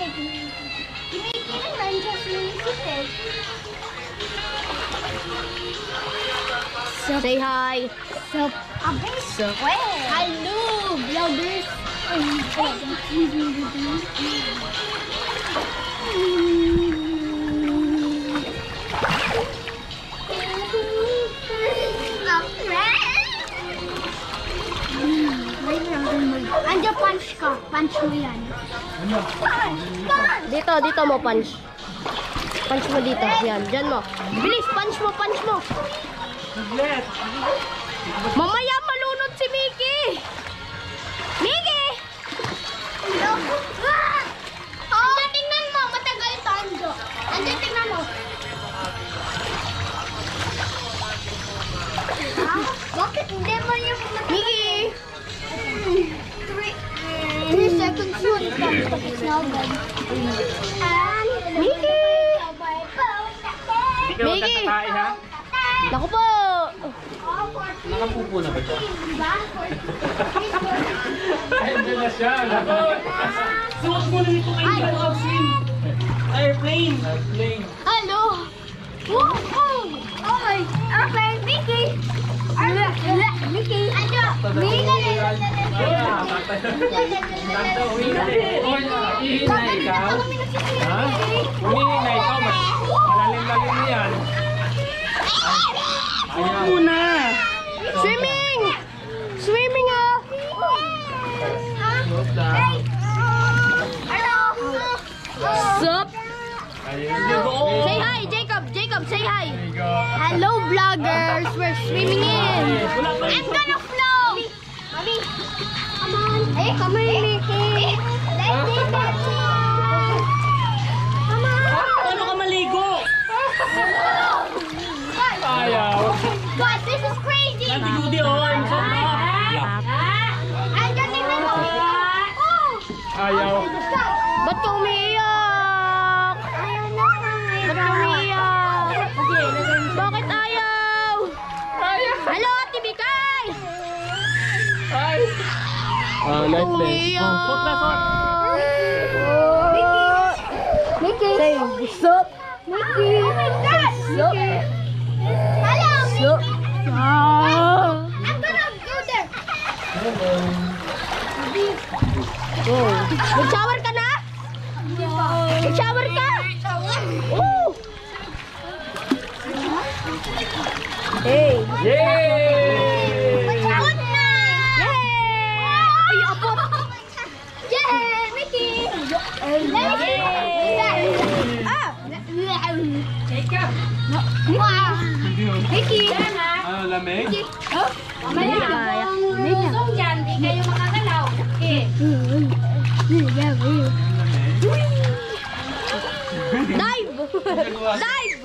Say hi. Sup. Sup. Hello, vloggers. Andiyan punch ka. Punch mo yan. Dito mo punch. Punch mo dito. Yan, dyan mo. Bilis, punch mo. Mamaya malunod si Mickey. Mickey! Andiyan, tingnan mo. Matagal ito, Anjo. Andiyan, tingnan mo. Bakit hindi mo yung Mickey! 3 seconds yun. It's now done. Mickey! Ikaw Mickey! magkakatae ha? Naku po! Nakapupo na ba siya? Ay, andyan na siya. Suot mo na nito kayo ng oxygen. Airplane. Hello! Okay, Mickey! Mickey! Anjo! Mickey! Ihina ikaw? Ha? Humihina ikaw. Malalim-lalim niyan. Ayaw. Muna. Swimming! Swimming ah! Sup? Say hi, Jacob! Jacob, say hi! Hello vloggers! We're swimming in! I'm gonna flow! Mommy! Come on! Hey, come on, Mickey! Let's take that! Come on! Paano ka maligo? Ayaw. Guys, this is crazy! Nanti Judy, oh. I'm so I'm getting my Ayaw. Ba't ka umiiyak? Ba't ka umiiyak? Bakit ayaw? Hello, Ate Bikay! Ay. Nice place. Suot na, suot. Mickey! Say, sup? Mickey! Oh my God! Sup? Hello, Sup? Mickey! Ah! I'm gonna go there! Oh. Mag-shower ka na? Mag-shower ka? Oh! Hey! Yay! Good na! Yay! Ay, apot! Yay! Mickey! Ah! Jacob! Wow! Mickey! Ano, lamig? Mamaya akong lusong dyan, di kayo makagalaw. Okay. Dive! Dive!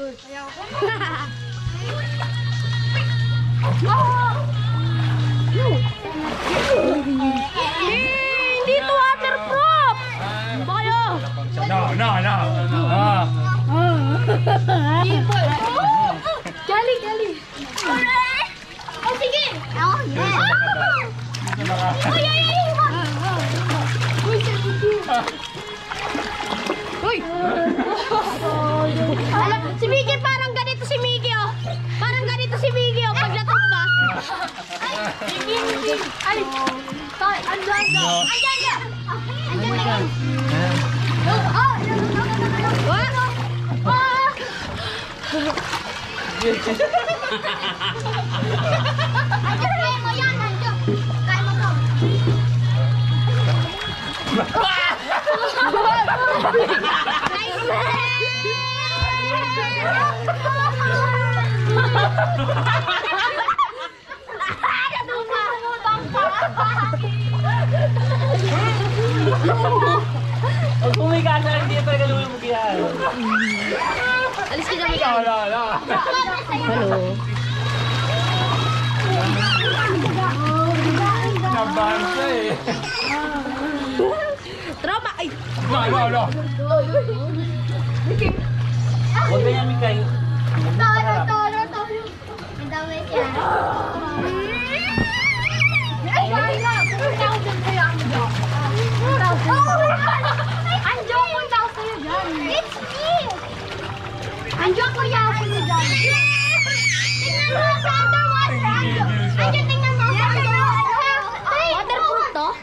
Hindi to waterproof! Bayo! No. Gali! Oh, sige! Uy! Si Miggy parang ganito si Miggy oh. Parang ganito si Miggy oh pag natumba. Ay! Andyan na! Kaya mo yan, Anjo. Kaya mo to. Pag pumiga na, hindi talaga lumumugihan. Alis ka kami ka. Hello. Nabahan siya eh. Trauma! Ay! No. Huwag na yan, Mikay. Toro. Ang dami siya. Ay, wala. Pumunta ako dyan kayo, Anjo. Anjo, punta tingnan mo. Waterproof to?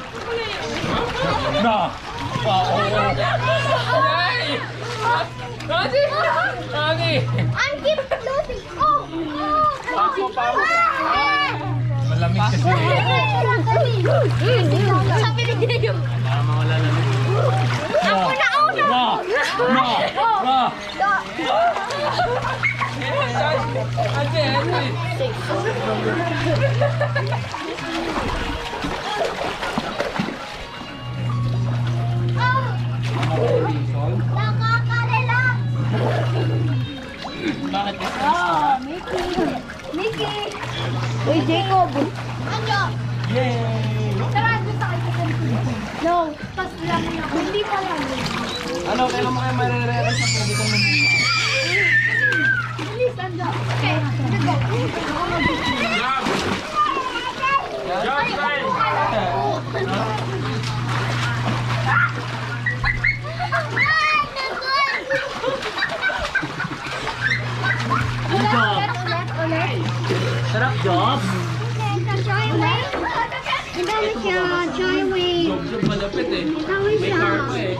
Na! Wow! Ay! Ate! Ate! I'm keep floating. Oh! Papo, papo. Malamig kasi. Sabi ni Diego. Mawala na. Ako na una. Ma! Ma! Ma! Ate, ate. Nakaka-relax. Bakit kasi? Mickey. Uy, Jacob. Ano? Yay! Tara, doon sa kanya. No. Pas lang na. Hindi pa lang. Ano, kailan mo kayo marire-rest sa pwede kang mabuka? Please, ando. Okay, let's go. Jump, guys! Sarap, job! Job malapit eh. May car pa eh.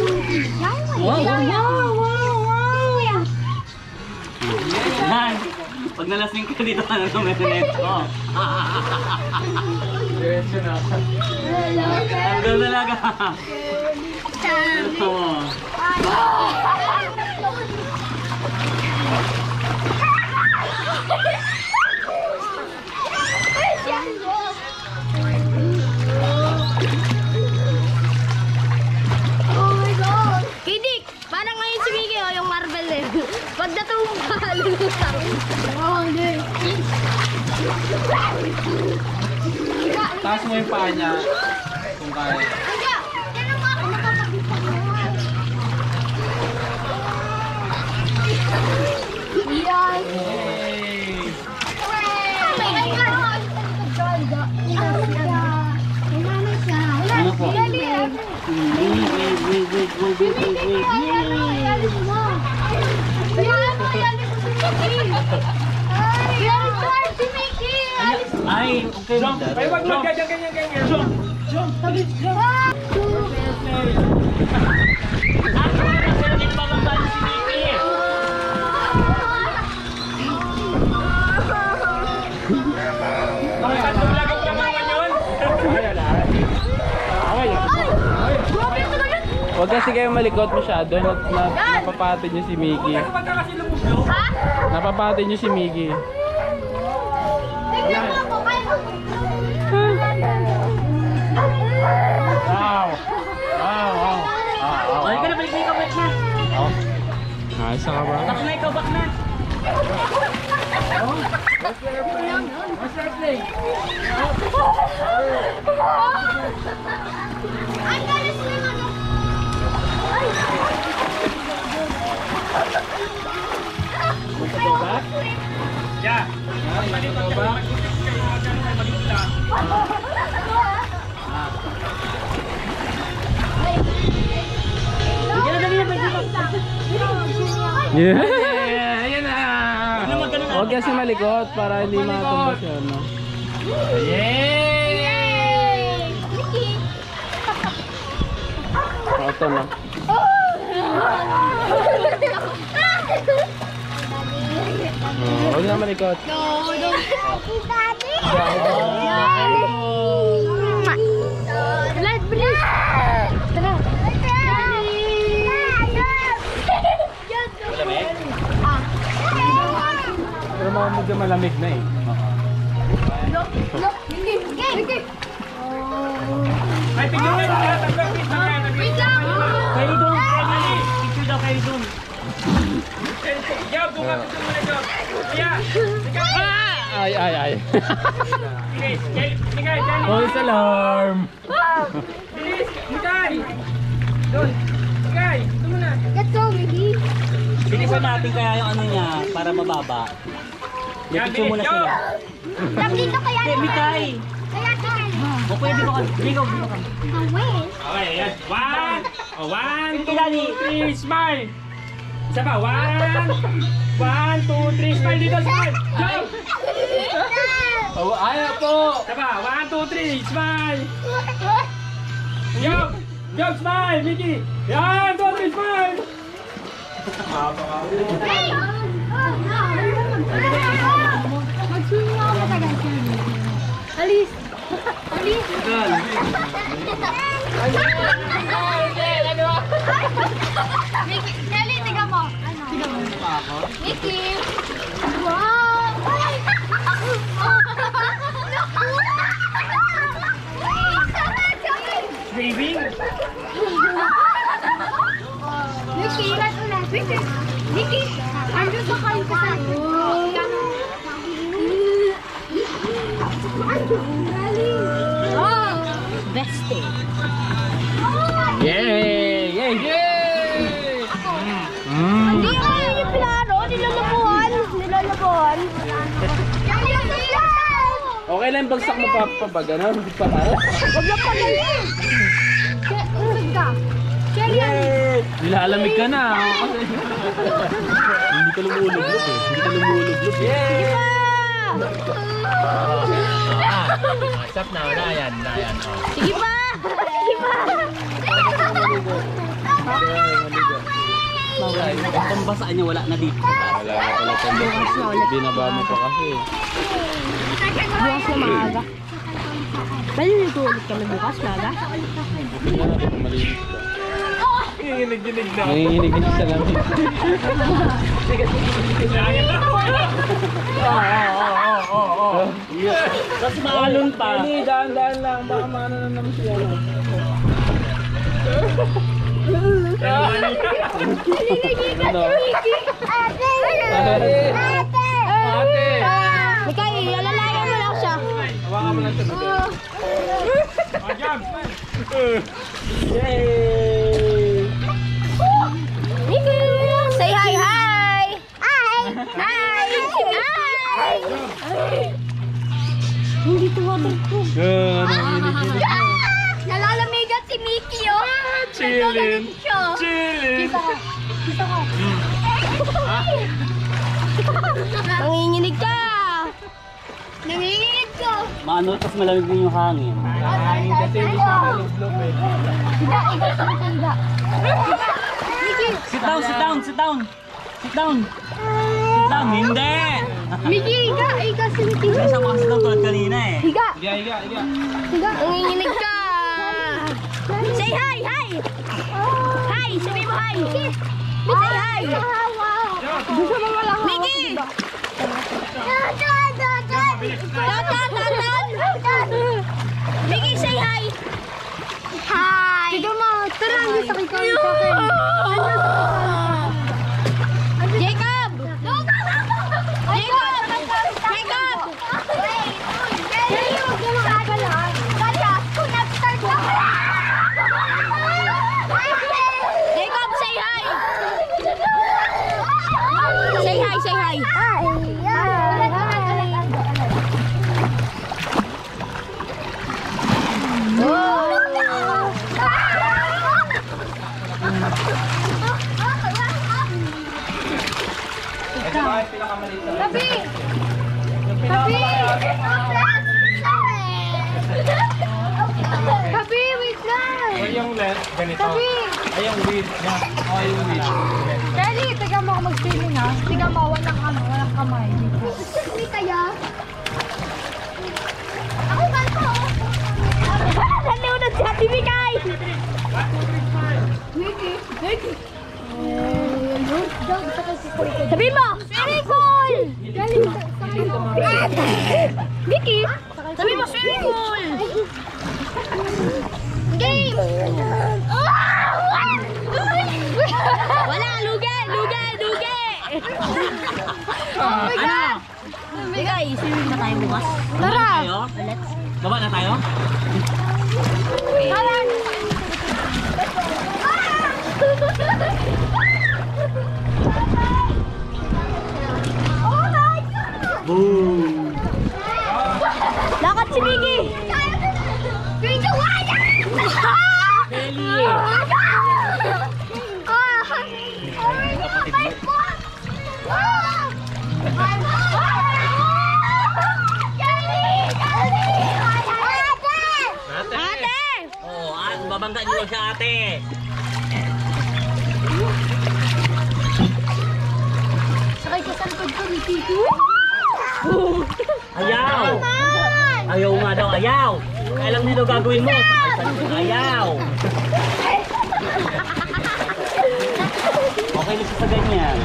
Yan! Pag nalasing ka dito ka na naman nito. Diretso na. Hanggang talaga. Oo. Kidik! Parang ngayon si Miggy, oh, yung Marvel eh. Pag natumba, lulutang. Oh, hindi. Taas mo yung paa niya. Kung kaya. Yan. Yay! Ano po? Ay, okay. Jump! Ay, wag ganyan. Jump! Jump! Hindi bababa si Mickey. Okay, tatulagan pa naman yun. Huwag kasi kayo malikot masyado. Napapatid niyo si Mickey. Pag ka kasi lumublo. Napapatid niyo si Mickey. Wow! Wow! Wow! Ay, ka na, balik na ikaw, balik na. Isa ka ba? Back na ikaw, back na. I'm gonna swim on the... Yeah! Balik ka ba? Yeah! Ayan na! Ano magkano na? Huwag kasi malikot para hindi matumba siya. No? Yay! Ito na. Huwag na malikot. Let's please. Tara. Pero mga medyo malamig na eh. Look, Mickey. Ay, tignan mo yung Wait lang. Kayo doon, kayo. Picture daw kayo doon. Job, muna, Job. Yeah! Ay, ay, ay. Bilis! Migay! False alarm! Bilis! Migay! Doon! Migay! Ito muna! Let's go, Mickey. Bilisan natin kaya yung ano niya para mababa. Yan, Picture muna bilis! sila. Nandito kaya Hindi, Mikay! Kaya O pwede ba ka? Ligaw, ligaw ka. Okay, yan. One, two, Kilali. three, smile! Isa pa, 1, 2, 3, smile dito, smile! Jump! Oh, ayaw po! Taba, 1, 2, 3, smile! Jog! Jog, smile, Mickey! Yan, 2, 3, smile! Mag-swing ako matagal. Alis! Alis! Mickey, Kelly, tingnan mo. Tingnan mo. Mickey! Wow! Waving! Mickey, ingat ulit. Mickey! Mickey! Andun sa kayo ka sa Oh! Beste. Yay! Yay! Yay! Hindi ko yung plano. Nilalabuhan. Nilalabuhan. Okay lang bagsak mo pa gano'n? Paharap? Huwag na pala yun. Usod ka. Cherry yan. Nilalamig ka na. Hindi ka lumulublog eh. Hindi ka lumulublog eh. Sige pa! Stop na. Wala yan. Sige pa! Sige pa! Ang pambasaan niya wala na dito. Wala ka pala pang binaba mo pa kasi. Bukas na maaga. Maliligo ulit kami bukas, maaga. Tingnan natin kung malinis ka. Nanginginig na. Nanginginig na sa lamig. Tapos maalon pa. Hindi, daan-daan lang. Baka maano na naman siya. Ano? Ate! Mikay, alalayan mo lang siya. Hawakan mo lang siya. Jog! Yay! Mickey! Say hi, hi! Hi! Hi! Hi! Hindi tumatalkog. Nanginginig. Nalalamigan si Mickey, oh! Chillin'. Siya. Chillin'. Kita ko. Kita ko. Nanginginig ka! Nanginginig ko. Maano, tapos malamig din yung hangin. Ay, kasi hindi siya malublog eh. Higa, higa, higa. Mickey! Sit down, sit down, sit down. Sit down. Sit down, hindi. Mickey, higa! Higa si Mickey. Kasi siya makasit down tulad kanina eh. Higa! Higa. Higa! Nanginginig ka! Say hi, hi! Hi! Sabi mo hi! Mickey, say hi! Gusto mo wala ka? Mickey! Mickey, say hi! Hi! Tiga mo, tara, hindi sa kikaw sa akin. Jacob! Jacob! Jacob! Huwag niyo makakala. Kaya, kung nag-start na. Jacob, say hi! Say hi, say hi! Ito ba yung pinakamaliit na? Tabi! Tabi! Tabi, wait lang! Ay, yung left, ganito. Tabi! Ay, yung width niya. Ay, yung width. Kelly, tiga mo ako mag-swimming ha. Tiga mo, walang kamay. Hindi kaya. Ako ba ito? Naliunod si Ate Mikay! Mickey! Mickey! Sabi mo! Swimming pool! Kelly, sakay mo. Mickey! Sabi mo, swimming pool! Game! Wala! Luge! Luge! Luge! Oh my God! Mikay, swimming na tayo bukas. Baba na tayo? Let's. Baba na tayo? Tara! Oh my God! Boom! Lakad si Mickey! Video one! Kelly! Kelly! ate. Sakay ka sa likod ko ni Tito. Ayaw! Ayaw nga daw, ayaw! Alam nila gagawin mo. Ayaw! Okay lang sa ganyan.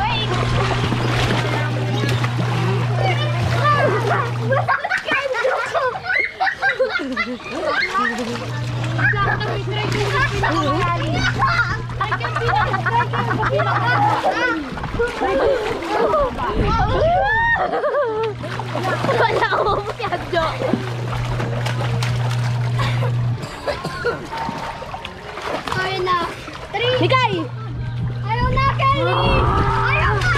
Wala ako masyado. Ayaw na. Mikay! Ayaw na, Kelly! Ayaw na!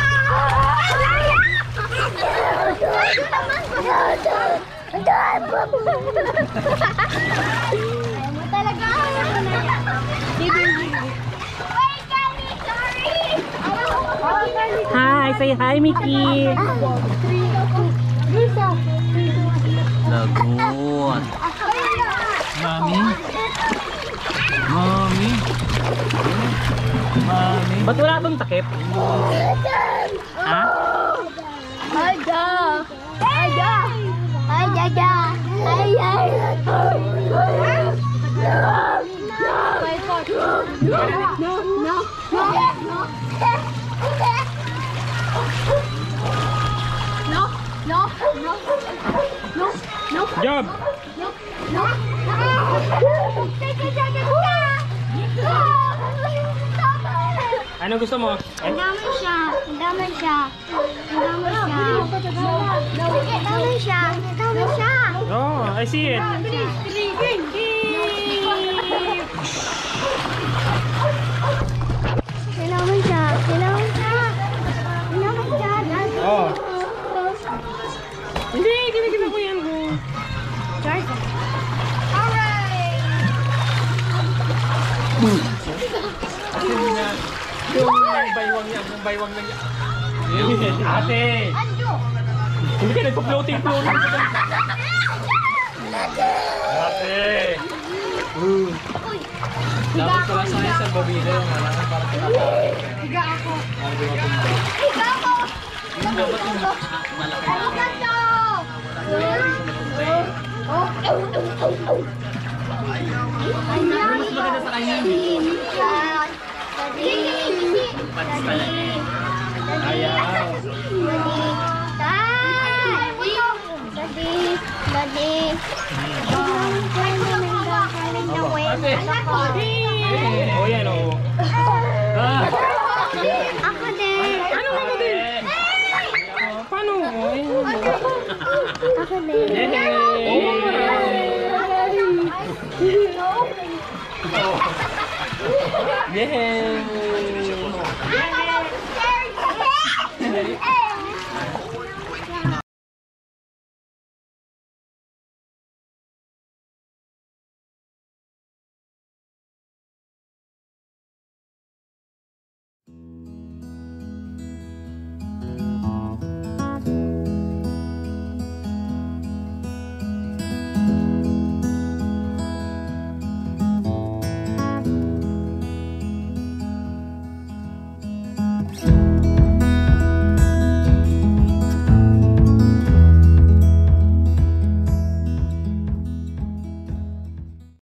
Ayaw mo talaga. Wait, Kelly! Sorry! Hi! Say hi, Mickey! Lagot! Mami? Mami? Mami? Ba't wala bang takip? Ha? Ada! Ada! Ay, ada! Ay, ay! No, no, no, no. No! No! No! No! No! Job! No, no. Sige, sige, Ano gusto mo? ang dami siya. Ang dami siya. Ang dami siya. Ang dami siya. Ang dami siya. Oh, I see it. Kailangan siya. Kailangan siya. Kailangan siya. Oh. Hindi, ginagina ko yan. Alright. Yung baywang lang yan. Ate! Anjo. Hindi ka nagpa-floating. Ate! Dapat pala sa isang babida yung malangan para pinapakain. Higa ako. Hindi matumba. Higa ako. Dapat yung malaki Ano ka to? Mas maganda sa kanya. Patis pala eh. Ayaw. Ate! Oh, yan oh. Ah! Ako din. Ano ka din? Paano? Ako din. Yay! Hey!